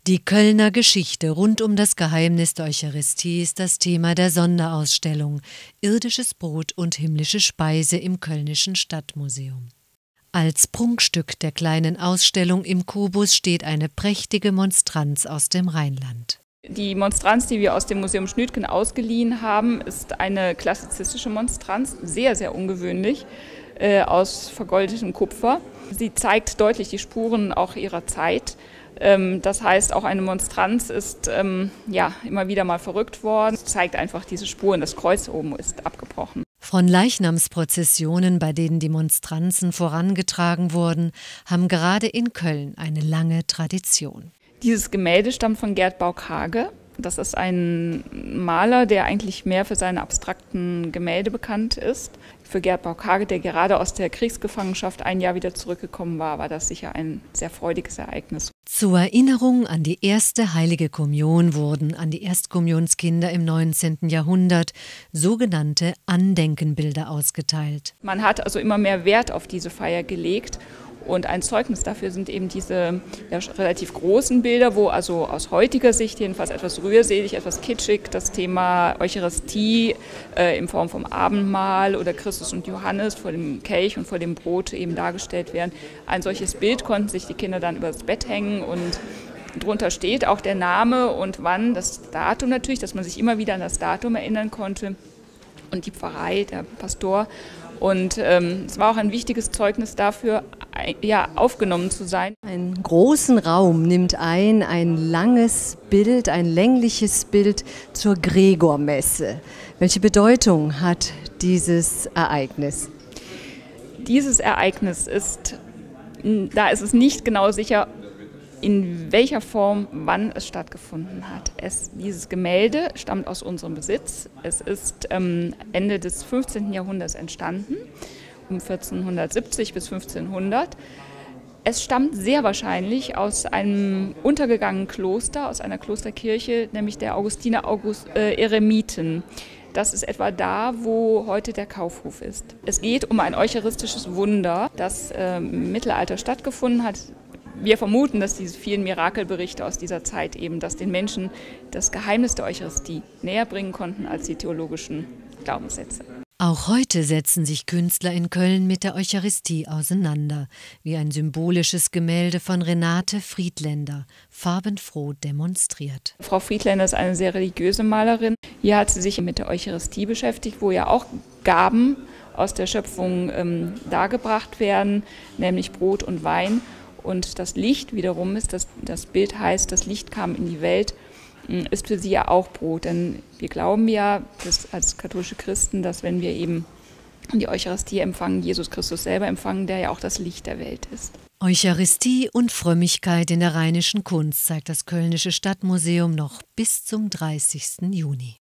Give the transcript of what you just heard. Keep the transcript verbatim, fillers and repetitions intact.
Die Kölner Geschichte rund um das Geheimnis der Eucharistie ist das Thema der Sonderausstellung Irdisches Brot und himmlische Speise im Kölnischen Stadtmuseum. Als Prunkstück der kleinen Ausstellung im Kubus steht eine prächtige Monstranz aus dem Rheinland. Die Monstranz, die wir aus dem Museum Schnütgen ausgeliehen haben, ist eine klassizistische Monstranz, sehr, sehr ungewöhnlich, äh, aus vergoldetem Kupfer. Sie zeigt deutlich die Spuren auch ihrer Zeit. Ähm, das heißt, auch eine Monstranz ist ähm, ja, immer wieder mal verrückt worden. Es zeigt einfach diese Spuren. Das Kreuz oben ist abgebrochen. Von Leichnamsprozessionen, bei denen die Monstranzen vorangetragen wurden, haben gerade in Köln eine lange Tradition. Dieses Gemälde stammt von Gerd Bauk-Hage. Das ist ein Maler, der eigentlich mehr für seine abstrakten Gemälde bekannt ist. Für Gerd Bauk-Hage, der gerade aus der Kriegsgefangenschaft ein Jahr wieder zurückgekommen war, war das sicher ein sehr freudiges Ereignis. Zur Erinnerung an die erste Heilige Kommunion wurden an die Erstkommunionskinder im neunzehnten Jahrhundert sogenannte Andenkenbilder ausgeteilt. Man hat also immer mehr Wert auf diese Feier gelegt. Und ein Zeugnis dafür sind eben diese ja, relativ großen Bilder, wo also aus heutiger Sicht jedenfalls etwas rührselig, etwas kitschig das Thema Eucharistie äh, in Form vom Abendmahl oder Christus und Johannes vor dem Kelch und vor dem Brot eben dargestellt werden. Ein solches Bild konnten sich die Kinder dann übers Bett hängen und drunter steht auch der Name und wann, das Datum natürlich, dass man sich immer wieder an das Datum erinnern konnte und die Pfarrei, der Pastor. Und ähm, es war auch ein wichtiges Zeugnis dafür, ja, aufgenommen zu sein. Einen großen Raum nimmt ein ein langes Bild, ein längliches Bild zur Gregormesse. Welche Bedeutung hat dieses Ereignis? Dieses Ereignis ist, da ist es nicht genau sicher, in welcher Form, wann es stattgefunden hat. Es, dieses Gemälde stammt aus unserem Besitz. Es ist ähm, Ende des fünfzehnten Jahrhunderts entstanden, um vierzehnhundertsiebzig bis fünfzehnhundert. Es stammt sehr wahrscheinlich aus einem untergegangenen Kloster, aus einer Klosterkirche, nämlich der Augustiner August, äh, Eremiten. Das ist etwa da, wo heute der Kaufhof ist. Es geht um ein eucharistisches Wunder, das äh, im Mittelalter stattgefunden hat. Wir vermuten, dass diese vielen Mirakelberichte aus dieser Zeit eben, dass den Menschen das Geheimnis der Eucharistie näher bringen konnten als die theologischen Glaubenssätze. Auch heute setzen sich Künstler in Köln mit der Eucharistie auseinander, wie ein symbolisches Gemälde von Renate Friedländer, farbenfroh demonstriert. Frau Friedländer ist eine sehr religiöse Malerin. Hier hat sie sich mit der Eucharistie beschäftigt, wo ja auch Gaben aus der Schöpfung ähm, dargebracht werden, nämlich Brot und Wein. Und das Licht wiederum ist, das, das Bild heißt, das Licht kam in die Welt, ist für sie ja auch Brot. Denn wir glauben ja dass als katholische Christen, dass wenn wir eben die Eucharistie empfangen, Jesus Christus selber empfangen, der ja auch das Licht der Welt ist. Eucharistie und Frömmigkeit in der rheinischen Kunst zeigt das Kölnische Stadtmuseum noch bis zum dreißigsten Juni.